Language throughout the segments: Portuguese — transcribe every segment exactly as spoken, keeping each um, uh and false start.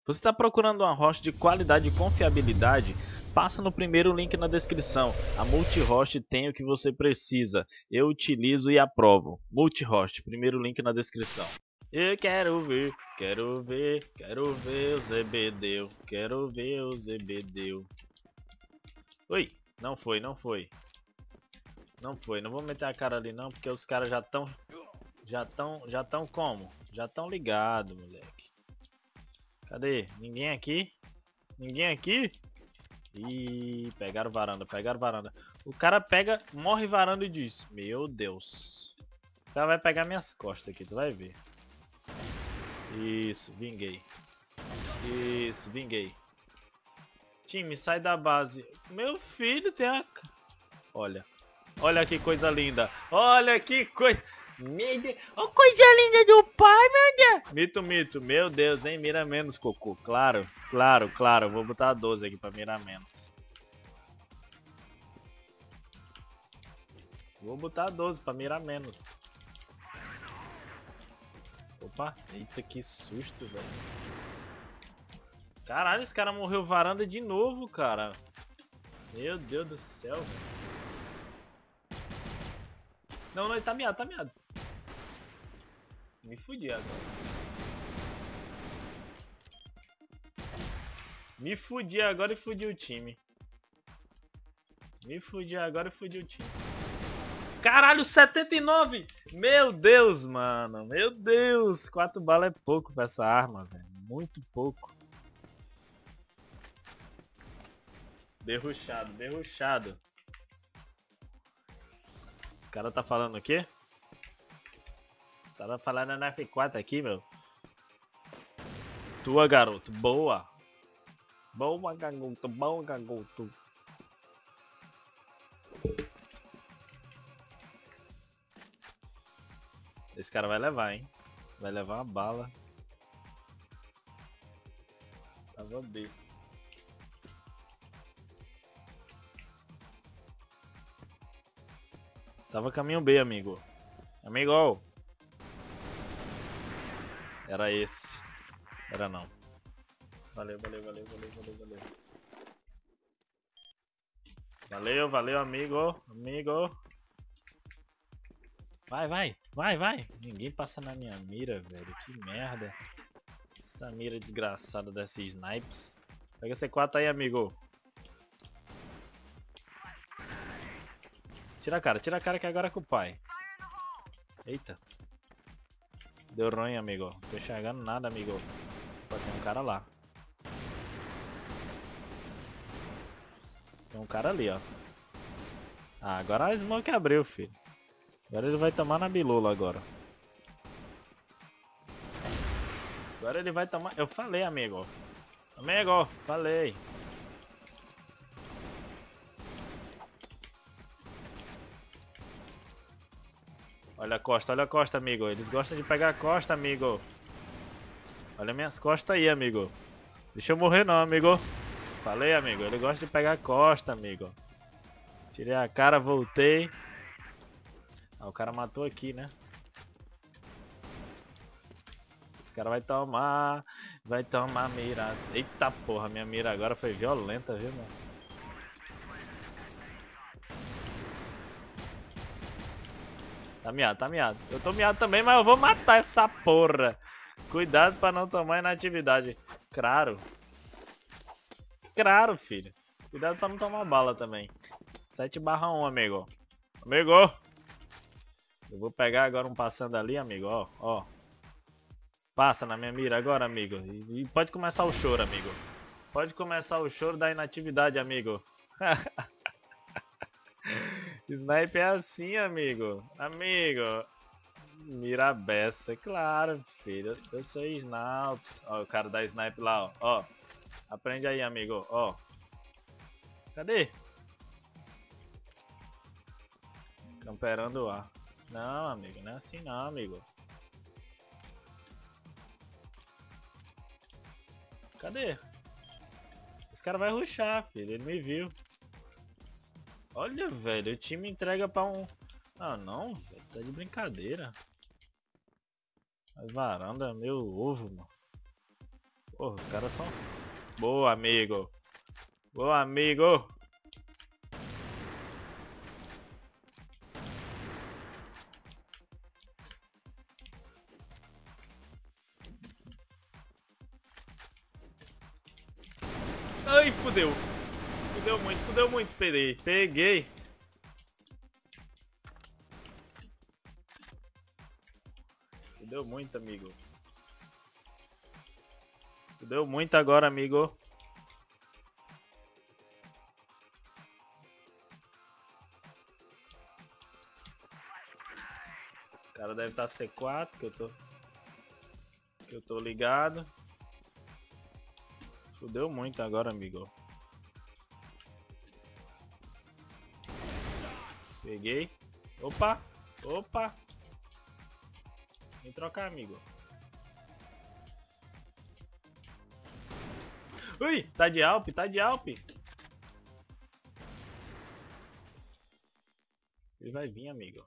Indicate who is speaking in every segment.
Speaker 1: Você está procurando uma host de qualidade e confiabilidade? Passa no primeiro link na descrição. A Multihost tem o que você precisa. Eu utilizo e aprovo. Multihost, primeiro link na descrição. Eu quero ver, quero ver, quero ver o Zebedeu. Quero ver o Zebedeu. Oi, não foi, não foi. Não foi, não vou meter a cara ali não, porque os caras já estão... Já estão, já estão como? Já estão ligados, moleque. Cadê? Ninguém aqui? Ninguém aqui? Ih, pegaram varanda, pegaram varanda. O cara pega, morre varanda e diz: meu Deus. O cara vai pegar minhas costas aqui, tu vai ver. Isso, vinguei. Isso, vinguei. Time, sai da base. Meu filho tem a... Olha. Olha que coisa linda. Olha que coisa... Meu Deus. Oh, coisa linda do pai, meu Deus. Mito, mito. Meu Deus, hein? Mira menos, cocô. Claro, claro, claro. Vou botar doze aqui pra mirar menos. Vou botar doze pra mirar menos. Opa, eita, que susto, velho. Caralho, esse cara morreu varanda de novo, cara. Meu Deus do céu, velho. Não, não, ele tá miado, tá miado. Me fudi agora. Me fudi agora e fudi o time. Me fudi agora e fudi o time. Caralho, setenta e nove! Meu Deus, mano. Meu Deus. Quatro balas é pouco pra essa arma, velho. Muito pouco. Derruchado, derruchado. Esse cara tá falando o quê? Tava falando na F quatro aqui, meu. Tua, garoto. Boa. Boa, garoto. Boa, garoto. Esse cara vai levar, hein? Vai levar uma bala. Tava B. Tava caminho B, amigo. Amigo. Era esse. Era não. Valeu, valeu, valeu, valeu, valeu, valeu. Valeu, valeu, amigo. Amigo. Vai, vai, vai, vai. Ninguém passa na minha mira, velho. Que merda. Essa mira desgraçada desses snipes. Pega C quatro aí, amigo. Tira a cara, tira a cara que agora é com o pai. Eita. Deu ruim, amigo. Não tô enxergando nada, amigo. Pô, tem um cara lá. Tem um cara ali, ó. Ah, agora a smoke abriu, filho. Agora ele vai tomar na bilula agora. Agora ele vai tomar... Eu falei, amigo. Amigo, falei. Olha a costa, olha a costa, amigo. Eles gostam de pegar a costa, amigo. Olha minhas costas aí, amigo. Deixa eu morrer não, amigo. Falei, amigo. Ele gosta de pegar a costa, amigo. Tirei a cara, voltei. Ah, o cara matou aqui, né? Esse cara vai tomar. Vai tomar mira. Eita porra, minha mira agora foi violenta, viu, mano? Tá miado, tá miado. Eu tô miado também, mas eu vou matar essa porra. Cuidado pra não tomar inatividade. Claro. Claro, filho. Cuidado pra não tomar bala também. sete barra um, amigo. Amigo! Eu vou pegar agora um passando ali, amigo. Ó, ó. Passa na minha mira agora, amigo. E, e pode começar o choro, amigo. Pode começar o choro da inatividade, amigo. Sniper é assim, amigo. Amigo. Mira a beça. Claro, filho. Eu sou Snaups. Ó, o cara da sniper lá, ó. Ó. Aprende aí, amigo. Ó. Cadê? Camperando o ar. Não, amigo. Não é assim não, amigo. Cadê? Esse cara vai rushar, filho. Ele me viu. Olha, velho. O time entrega pra um... Ah, não. Véio, tá de brincadeira. A varanda, meu ovo, mano. Porra, os caras são... Boa, amigo. Boa, amigo. Ai, fudeu. Fudeu muito, fudeu muito. Peguei, peguei. Fudeu muito, amigo. Fudeu muito agora, amigo. O cara deve estar C quatro, que eu tô... Que eu tô ligado. Fudeu muito agora, amigo. Peguei. Opa! Opa! Vem trocar, amigo. Ui! Tá de Alp, tá de Alp. Ele vai vir, amigo.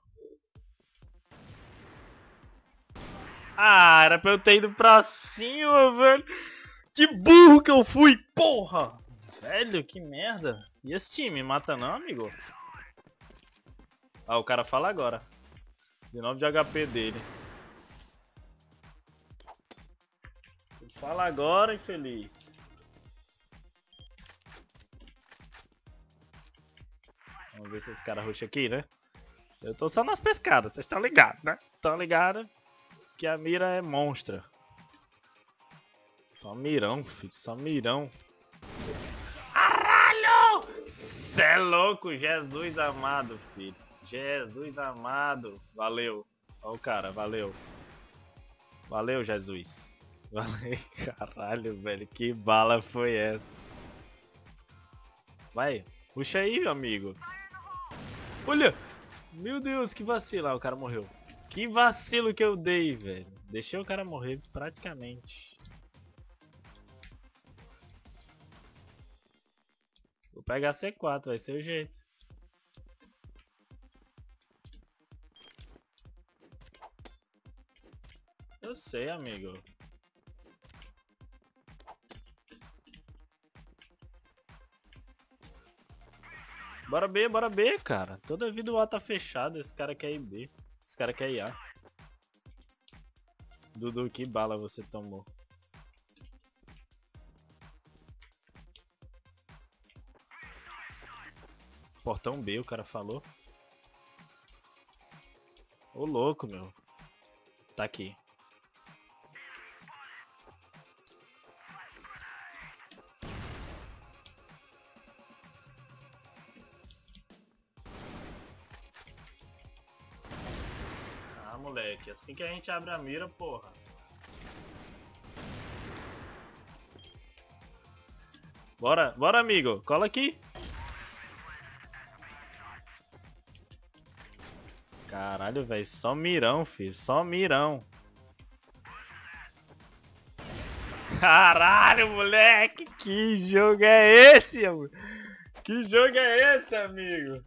Speaker 1: Ah, era pra eu ter ido pra cima, velho. Que burro que eu fui, porra! Velho, que merda. E esse time, mata não, amigo? Ah, o cara fala agora. dezenove de H P dele. Fala agora, infeliz. Vamos ver se esse cara ruxa aqui, né? Eu tô só nas pescadas, vocês estão ligados, né? Estão ligados que a mira é monstra. Só mirão, filho, só mirão. Caralho! Cê é louco, Jesus amado, filho. Jesus amado. Valeu. Ó o cara, valeu. Valeu, Jesus. Valeu. Caralho, velho, que bala foi essa? Vai, puxa aí, meu amigo. Olha! Meu Deus, que vacilo. Ah, o cara morreu. Que vacilo que eu dei, velho. Deixei o cara morrer praticamente. Vou pegar C quatro, vai ser o jeito. Eu sei, amigo. Bora B, bora B, cara. Toda vida o A tá fechado, esse cara quer ir B. Esse cara quer ir A. Dudu, que bala você tomou. Portão B, o cara falou. Ô louco, meu. Tá aqui. Ah, moleque. Assim que a gente abre a mira, porra. Bora, bora, amigo. Cola aqui. Caralho, velho. Só mirão, filho. Só mirão. Caralho, moleque. Que jogo é esse, amigo? Que jogo é esse, amigo?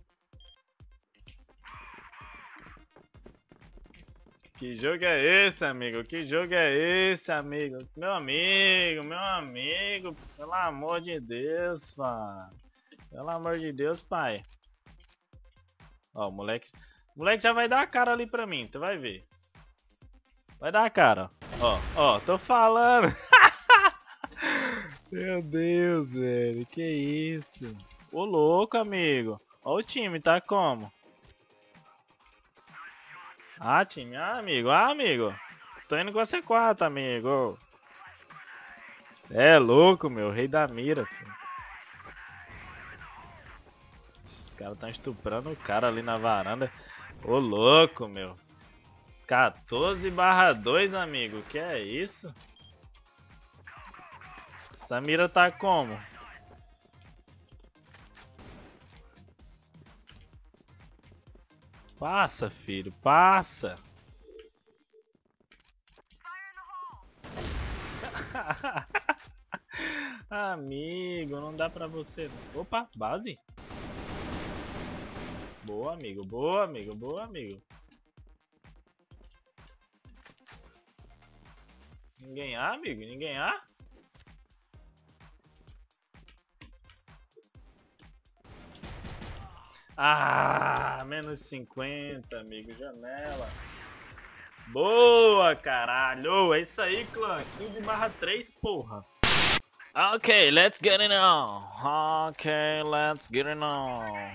Speaker 1: Que jogo é esse, amigo? Que jogo é esse, amigo? Meu amigo, meu amigo. Pelo amor de Deus, pai. Pelo amor de Deus, pai. Ó, o moleque... O moleque já vai dar a cara ali pra mim, tu vai ver. Vai dar a cara, ó. Ó, tô falando. Meu Deus, velho. Que isso? Ô, louco, amigo. Ó o time, tá como? Ah, time. Ah, amigo. Ah, amigo. Tô indo com a C quatro, amigo. Cê é louco, meu. Rei da mira, filho. Os caras tão estuprando o cara ali na varanda. Ô, louco, meu. quatorze barra dois, amigo. Que é isso? Essa mira tá como? Passa, filho. Passa. Amigo, não dá pra você. Opa, base. Boa, amigo. Boa, amigo. Boa, amigo. Ninguém A, amigo? Ninguém A? Ah, menos cinquenta, amigo. Janela. Boa, caralho. É isso aí, clã. quinze barra três, porra. Ok, let's get it on. Ok, let's get it on.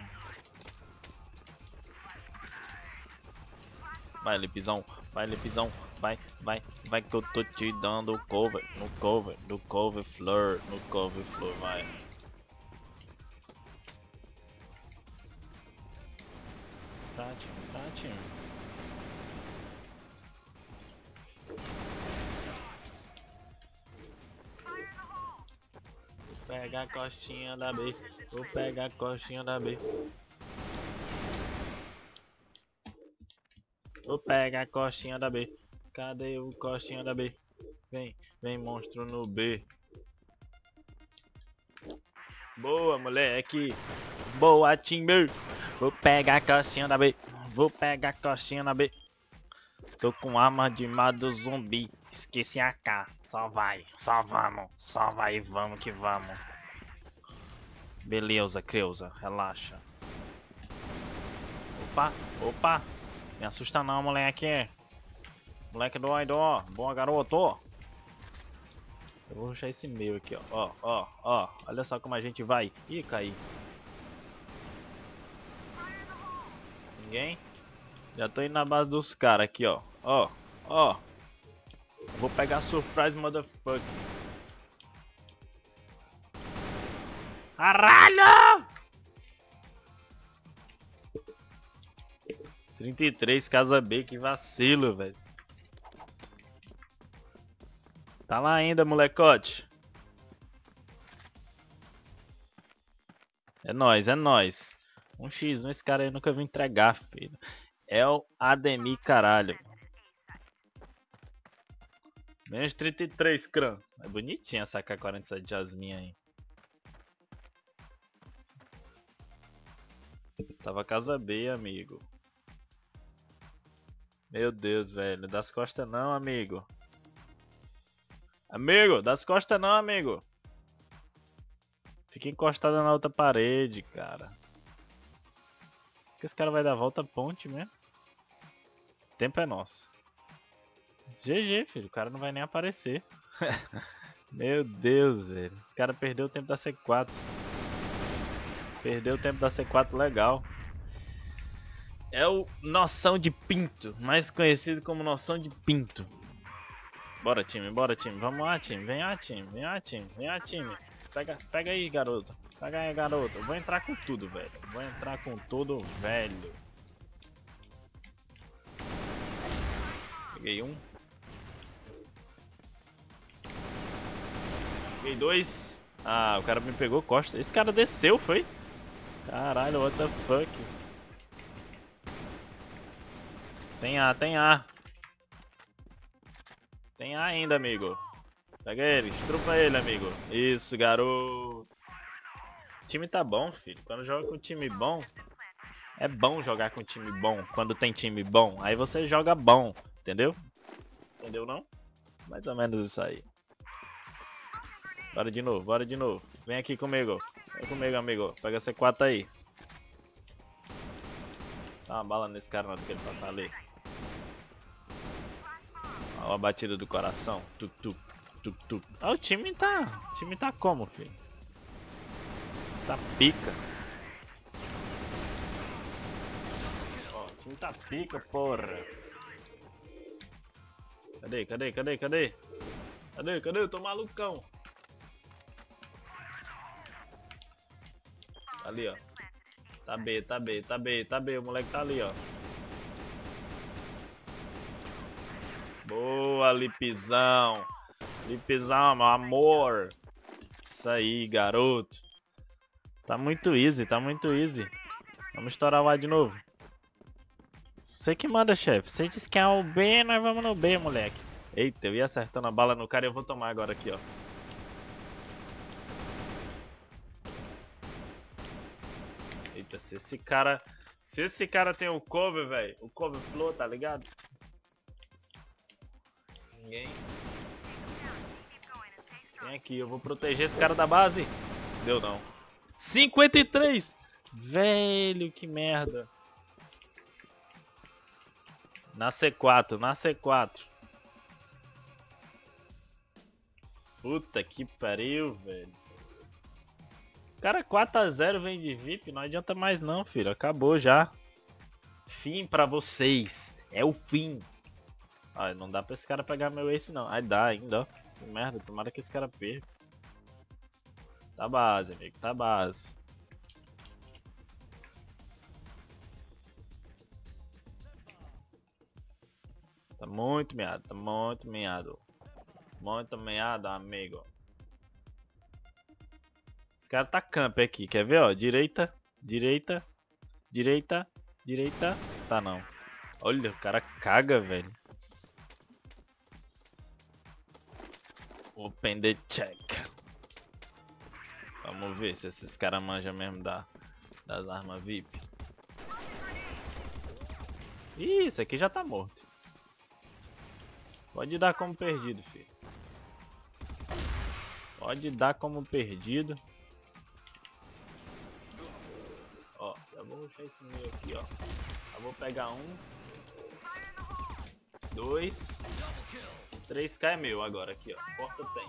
Speaker 1: Vai, Lipizão. Vai, Lipizão. Vai, vai, vai que eu tô te dando cover. No cover, no cover floor. No cover floor, vai. Tá, time, tá, time. Vou pegar a costinha da B. Vou pegar a costinha da B. Vou pegar a costinha da B. Cadê o costinha da B? Vem, vem monstro no B. Boa, moleque. Boa, time. Vou pegar a costinha da B. Vou pegar a costinha da B. Tô com arma de mado zumbi. Esqueci a K. Só vai, só vamos. Só vai e vamos que vamos. Beleza, Creuza. Relaxa. Opa, opa. Me assusta não, moleque. Moleque doido, ó. Boa, garoto. Eu vou rushar esse meio aqui, ó. Ó, ó, ó. Olha só como a gente vai. Ih, caí. Ninguém? Já tô indo na base dos caras aqui, ó. Ó, ó. Vou pegar surprise, motherfucker. Caralho! trinta e três, casa B, que vacilo, velho. Tá lá ainda, molecote. É nóis, é nóis. Um xis um, esse cara aí nunca viu entregar, filho. É o Ademir, caralho. Menos trinta e três, crã. É bonitinha essa K quarenta e sete Jasmine aí. Tava casa B, amigo. Meu Deus, velho. Das costas não, amigo. Amigo, das costas não, amigo. Fica encostado na outra parede, cara. Que esse cara vai dar a volta à ponte mesmo. O tempo é nosso. G G, filho. O cara não vai nem aparecer. Meu Deus, velho. O cara perdeu o tempo da C quatro. Perdeu o tempo da C quatro legal. É o Noção de Pinto. Mais conhecido como Noção de Pinto. Bora, time. Bora, time. Vamos lá, time. Vem lá, time. Vem lá, time. Vem lá, time. Pega, pega aí, garoto. Pega aí, garoto. Vou entrar com tudo, velho. Vou entrar com tudo, velho. Peguei um. Peguei dois. Ah, o cara me pegou costa. Esse cara desceu, foi? Caralho, what the fuck. Tem A, tem A. Tem A ainda, amigo. Pega ele, estrupa ele, amigo. Isso, garoto. O time tá bom, filho. Quando joga com time bom, é bom jogar com time bom. Quando tem time bom, aí você joga bom, entendeu? Entendeu não? Mais ou menos isso aí. Bora de novo, bora de novo. Vem aqui comigo. Vem comigo, amigo. Pega C quatro aí. Dá uma bala nesse cara na hora que ele passar ali. Olha a batida do coração. Tuk, tuk, tuk, tuk. Ah, o time tá... O time tá como, filho? Tá pica. Ó, o time tá pica, porra. Cadê, cadê, cadê, cadê? Cadê, cadê? Eu tô malucão. Ali, ó. Tá B, tá B, tá B, tá B. O moleque tá ali, ó. Boa, Lipizão. Lipizão, meu amor. Isso aí, garoto. Tá muito easy, tá muito easy. Vamos estourar o A de novo. Você que manda, chefe. Você disse que é o B, nós vamos no B, moleque. Eita, eu ia acertando a bala no cara e eu vou tomar agora aqui, ó. Eita, se esse cara... Se esse cara tem o cover, velho. O cover flow, tá ligado? Ninguém. Vem aqui, eu vou proteger esse cara da base. Deu não. cinquenta e três! Velho, que merda. Na C quatro, na C quatro. Puta que pariu, velho. Cara, quatro a zero vem de V I P, não adianta mais não, filho. Acabou já. Fim pra vocês. É o fim. Ah, não dá pra esse cara pegar meu ace não. Ai, dá ainda, ó. Que merda, tomara que esse cara perca. Tá base, amigo, tá base. Tá muito meado, tá muito meado. Muito meado, amigo. Esse cara tá camp aqui, quer ver, ó? Direita, direita, direita, direita. Tá não. Olha, o cara caga, velho. Open the check. Vamos ver se esses caras manjam mesmo da, das armas V I P. Ih, esse aqui já tá morto. Pode dar como perdido, filho. Pode dar como perdido. Ó, já vou rushar esse meio aqui, ó. Já vou pegar um. Dois. três K é meu agora aqui, ó. Porta tem.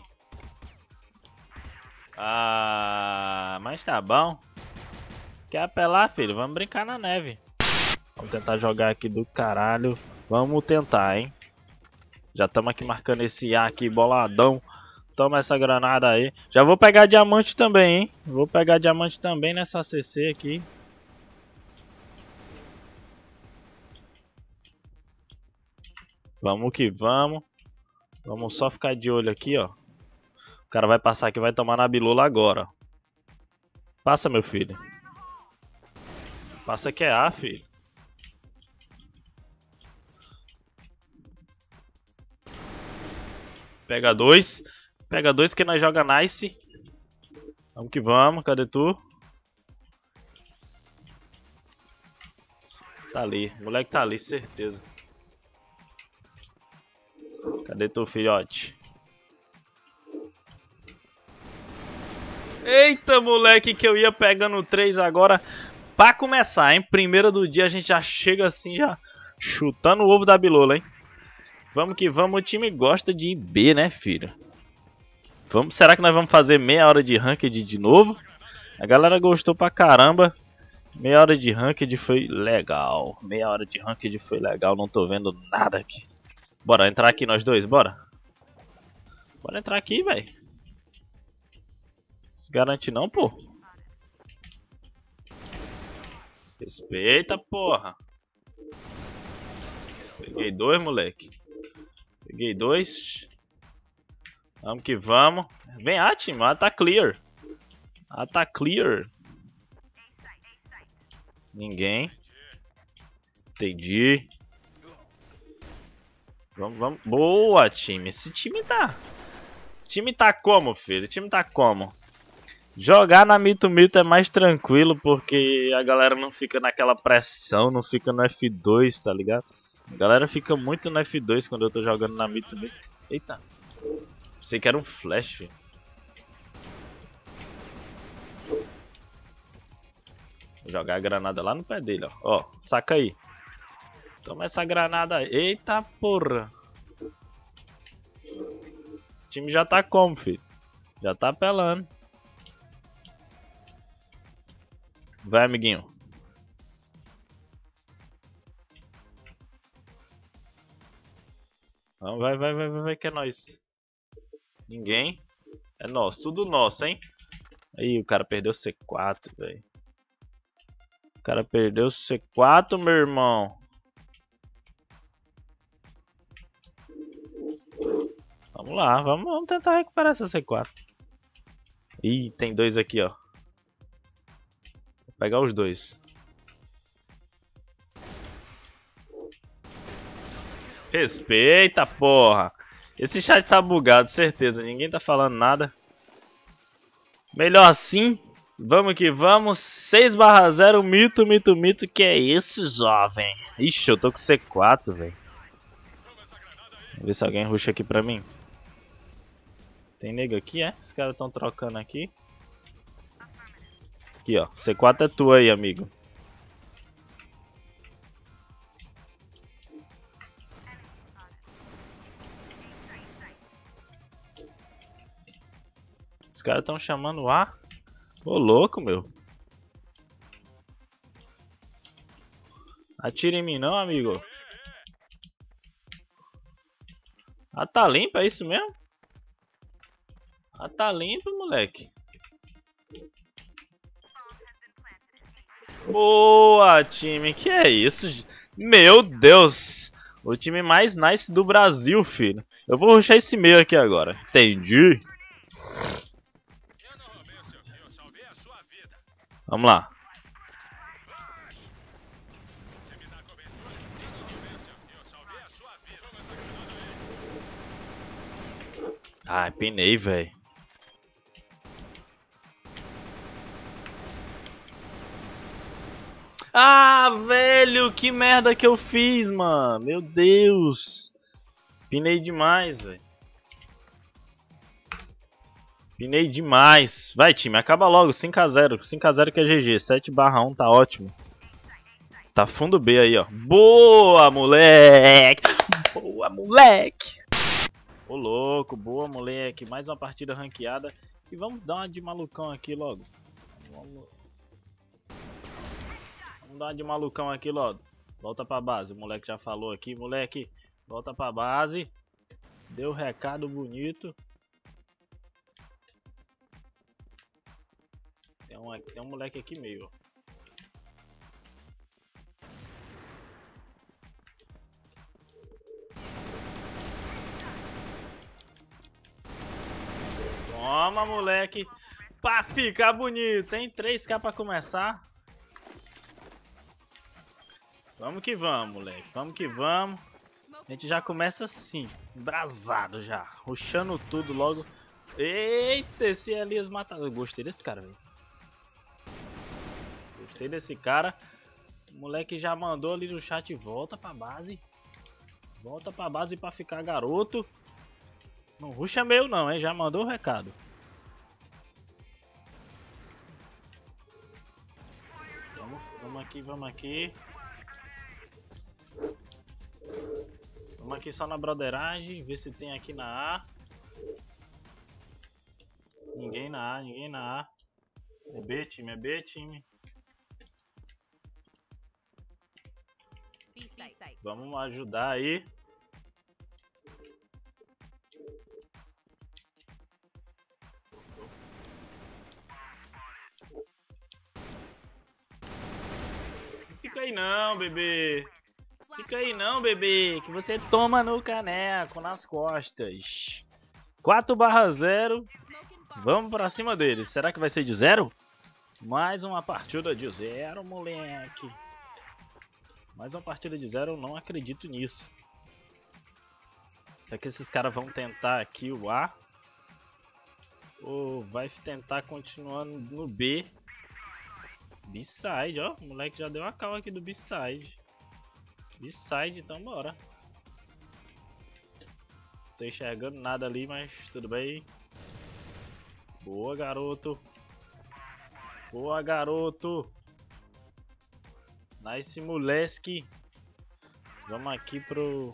Speaker 1: Ah, mas tá bom. Quer apelar, filho? Vamos brincar na neve. Vamos tentar jogar aqui do caralho. Vamos tentar, hein. Já estamos aqui marcando esse A aqui, boladão. Toma essa granada aí. Já vou pegar diamante também, hein. Vou pegar diamante também nessa C C aqui. Vamos que vamos. Vamos só ficar de olho aqui, ó. O cara vai passar aqui e vai tomar na bilula agora. Passa, meu filho. Passa que é A, filho. Pega dois. Pega dois que nós joga nice. Vamos que vamos. Cadê tu? Tá ali. O moleque tá ali, certeza. Cadê tu, filhote? Eita, moleque, que eu ia pegando três agora pra começar, hein? Primeira do dia, a gente já chega assim, já chutando o ovo da bilola, hein? Vamos que vamos, o time gosta de B, né, filho? Vamos, será que nós vamos fazer meia hora de ranked de novo? A galera gostou pra caramba. Meia hora de ranked foi legal. Meia hora de ranked foi legal, não tô vendo nada aqui. Bora entrar aqui nós dois, bora. Bora entrar aqui, velho. Se garante não, pô. Respeita, porra. Peguei dois, moleque. Peguei dois. Vamos que vamos. Vem A, time. A tá clear. A tá clear. Ninguém. Entendi. Vamos, vamos. Boa, time. Esse time tá... O time tá como, filho? O time tá como? Jogar na Mito Mito é mais tranquilo, porque a galera não fica naquela pressão, não fica no F dois, tá ligado? A galera fica muito no F dois quando eu tô jogando na Mito Mito. Eita. Pensei que era um flash, filho. Vou jogar a granada lá no pé dele, ó. Ó, saca aí. Toma essa granada aí. Eita porra. O time já tá como, filho? Já tá apelando. Vai, amiguinho. Não, vai, vai, vai, vai, vai, que é nóis. Ninguém. É nosso, tudo nosso, hein? Aí, o cara perdeu C quatro, velho. O cara perdeu C quatro, meu irmão. Vamos lá, vamos, vamos tentar recuperar essa C quatro. Ih, tem dois aqui, ó. Vou pegar os dois. Respeita, porra. Esse chat tá bugado, certeza. Ninguém tá falando nada. Melhor assim. Vamos que vamos. seis barra zero, mito, mito, mito. Que é isso, jovem? Ixi, eu tô com C quatro, velho. Vamos ver se alguém rusha aqui pra mim. Tem nego aqui, é? Os caras tão trocando aqui. Aqui, ó. C quatro é tua aí, amigo. Os caras estão chamando A. Ô, louco, meu. Atira em mim não, amigo. Ah, tá limpo, é isso mesmo? Ah, tá limpo, moleque. Boa, time. Que é isso? Meu Deus. O time mais nice do Brasil, filho. Eu vou rushar esse meio aqui agora. Entendi. Vamos lá. Ai, pinei, velho. Ah, velho, que merda que eu fiz, mano. Meu Deus. Pinei demais, velho. Pinei demais. Vai, time, acaba logo. cinco a zero. cinco a zero que é G G. sete barra um tá ótimo. Tá fundo B aí, ó. Boa, moleque. Boa, moleque. Ô, louco. Boa, moleque. Mais uma partida ranqueada. E vamos dar uma de malucão aqui logo. Vamos... Vamos dar uma de malucão aqui logo. Volta pra base. O moleque já falou aqui. Moleque, volta pra base. Deu recado bonito. Tem um, tem um moleque aqui meio, ó. Toma, moleque. Pra ficar bonito, hein? três K pra começar. Vamos que vamos, moleque. Vamos que vamos. A gente já começa assim, embrasado já. Rushando tudo logo. Eita, esse Elias matador. Gostei desse cara, velho. Gostei desse cara. O moleque já mandou ali no chat. Volta pra base. Volta pra base pra ficar garoto. Não rusha meio não, hein? Já mandou o recado. Vamos, vamos aqui, vamos aqui. Vamos aqui só na broderagem, ver se tem aqui na A. Ninguém na A, ninguém na A. É B, time, é B, time. Vamos ajudar aí. Fica aí não, bebê. Fica aí não, bebê, que você toma no caneco, nas costas. quatro barra zero. Vamos pra cima deles. Será que vai ser de zero? Mais uma partida de zero, moleque. Mais uma partida de zero, eu não acredito nisso. Será que esses caras vão tentar aqui o A? Ou vai tentar continuando no B? B-side, ó. O moleque já deu a cal aqui do B-side. B-side, então bora. Tô enxergando nada ali, mas tudo bem. Boa, garoto. Boa, garoto. Nice, moleque. Vamos aqui pro...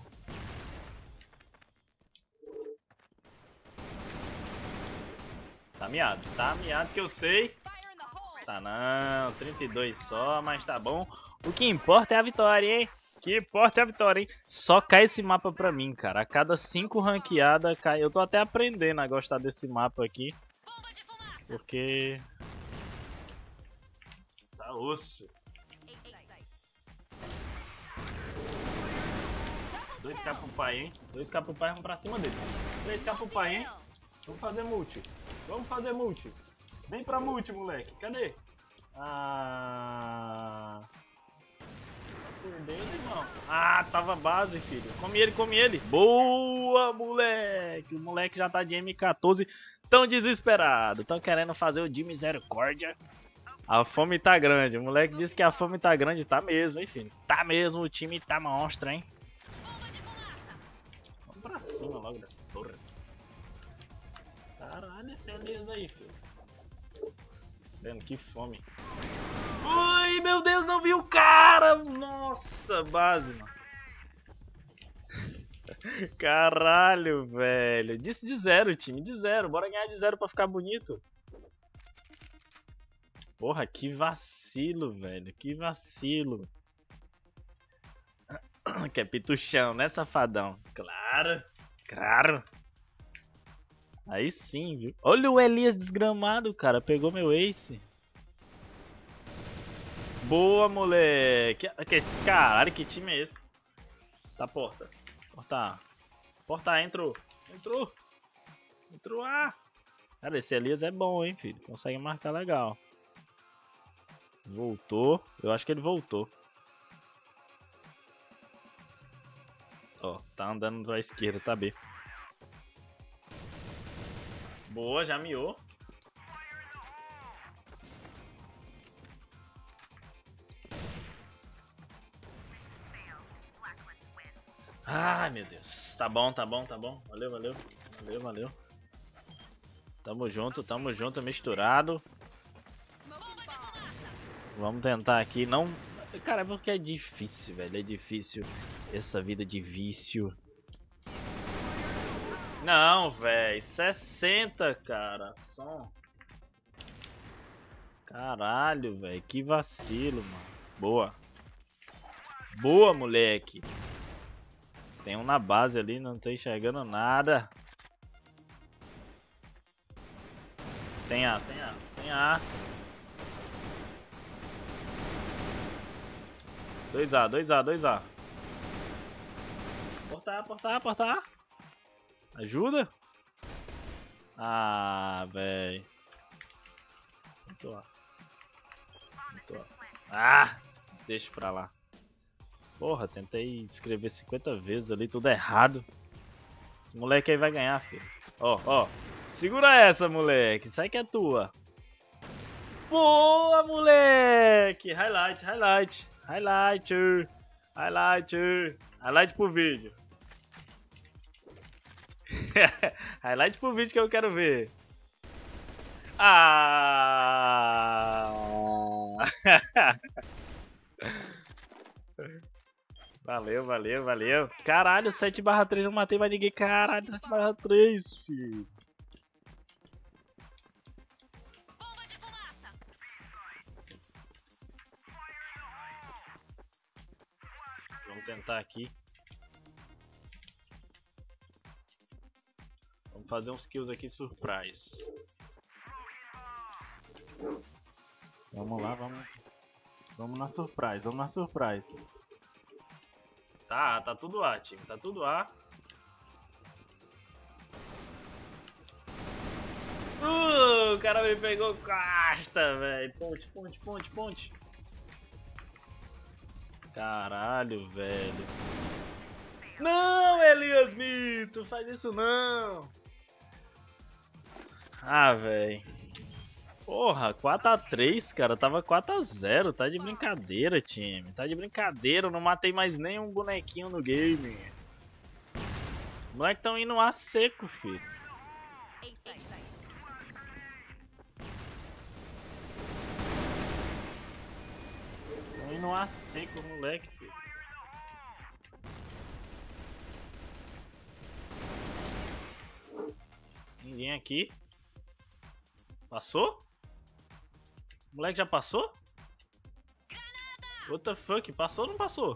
Speaker 1: Tá miado, tá miado que eu sei. Tá não, trinta e dois só, mas tá bom. O que importa é a vitória, hein? O que importa é a vitória, hein? Só cai esse mapa pra mim, cara. A cada cinco ranqueadas cai. Eu tô até aprendendo a gostar desse mapa aqui. Porque... Tá osso. dois K pro pai, hein? dois K pro pai, vamos pra cima dele. três K pro pai, hein? Vamos fazer multi. Vamos fazer multi. Vem pra multi, moleque. Cadê? Ah... Só por Deus, irmão. Ah, tava base, filho. Come ele, come ele. Boa, moleque. O moleque já tá de M quatorze. Tão desesperado. Tão querendo fazer o de misericórdia. A fome tá grande. O moleque disse que a fome tá grande. Tá mesmo, hein, filho. Tá mesmo. O time tá monstro, hein. Vamos pra cima logo dessa porra. Caralho, esse Elias aí, filho. Vendo que fome. Ui, meu Deus, não vi o cara! Nossa, base, mano. Caralho, velho. Disse de zero, time, de zero. Bora ganhar de zero pra ficar bonito. Porra, que vacilo, velho. Que vacilo. Que é pituchão, né, safadão? Claro, claro. Aí sim, viu? Olha o Elias desgramado, cara. Pegou meu ace. Boa, moleque. Que esse caralho, que time é esse? Tá, porta. Porta A. Porta A, entrou. Entrou. Entrou A. Cara, esse Elias é bom, hein, filho. Consegue marcar legal. Voltou. Eu acho que ele voltou. Ó, tá andando pra esquerda, tá B. Boa, já miou. Ai, meu Deus. Tá bom, tá bom, tá bom. Valeu, valeu. Valeu, valeu. Tamo junto, tamo junto, misturado. Vamos tentar aqui, não... Cara, é porque é difícil, velho. É difícil essa vida de vício. Não, velho. sessenta, cara. Som. Caralho, velho. Que vacilo, mano. Boa. Boa, moleque. Tem um na base ali, não tô enxergando nada. Tem A, tem A, tem A. dois A, dois A, dois A. Porta A, porta A, porta A. Ajuda. Ah, velho. Muito lá. Muito lá. Ah, deixa pra lá. Porra, tentei escrever cinquenta vezes ali, tudo errado. Esse moleque aí vai ganhar, filho. Ó, ó. Segura essa, moleque. Isso aí que é tua. Boa, moleque. Highlight, highlight. Highlight. Highlight. Highlight pro vídeo. Highlight pro vídeo que eu quero ver. Ah! Valeu, valeu, valeu. Caralho, sete barra três, não matei mais ninguém. Caralho, sete barra três, filho. Vamos tentar aqui. Vamos fazer uns kills aqui surprise. Vamos lá, vamos. Vamos na surprise, vamos na surprise. Tá, tá tudo A, time, tá tudo A. Uh, o cara me pegou casta, velho. Ponte, ponte, ponte, ponte. Caralho, velho. Não, Elias Mito, faz isso não. Ah, velho. Porra, quatro a três, cara. Tava quatro a zero. Tá de brincadeira, time. Tá de brincadeira. Eu não matei mais nenhum bonequinho no game. Os moleques tão indo a seco, filho. Tão indo a seco, moleque, filho. Ninguém aqui. Passou? O moleque já passou? What the fuck? Passou ou não passou?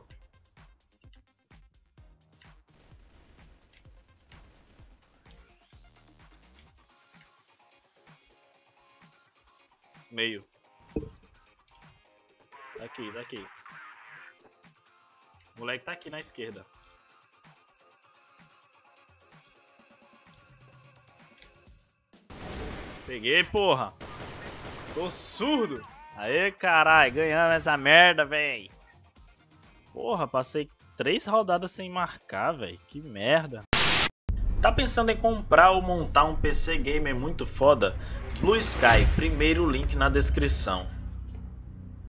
Speaker 1: Meio. Daqui, daqui. O moleque tá aqui na esquerda. Peguei, porra. Tô surdo. Aê, caralho, ganhamos essa merda, véi. Porra, passei três rodadas sem marcar, véi. Que merda. Tá pensando em comprar ou montar um P C gamer muito foda? Blue Sky, primeiro link na descrição.